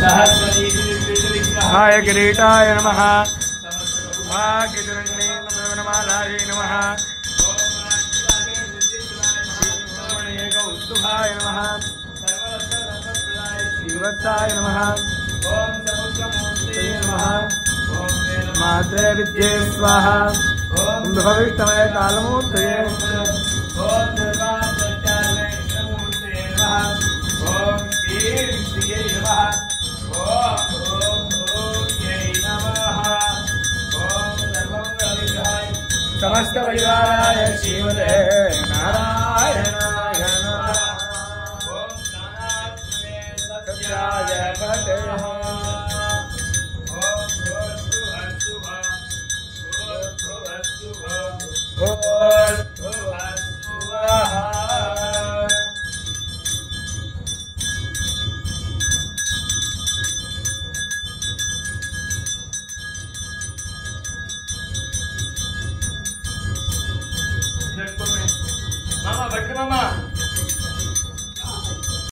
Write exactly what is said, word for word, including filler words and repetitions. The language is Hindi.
हाय किरीटाय नमः भाग्यजननी नमः नमः कौस्तुभाय नमः श्रीवत्साय नमः ओम समुद्रमूर्तये नमः ओम मात्रे विद्ये स्वाहा ओम भविष्टमय कालमूर्तये ओम सर्वात्मचारणमूर्तये नमः ओम ह्रीं श्रिये नमः ओम ओम ओम यै नमः ओम सर्वमंगलविग्रहाय समस्त परिवाराय श्रीमते नारायणाय नमः ओम ज्ञानात्मने सत्याय पते मामा भट्ट मामा